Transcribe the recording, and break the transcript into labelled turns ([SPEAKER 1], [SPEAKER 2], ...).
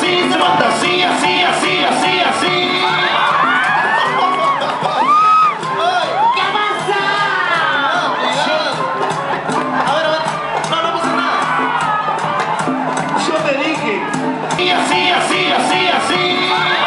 [SPEAKER 1] así, se monta así, así, así, así, así.
[SPEAKER 2] ¿Qué pasa?
[SPEAKER 1] A ver, no pasa nada.
[SPEAKER 3] Yo te dije.
[SPEAKER 1] Y así, así, así, así.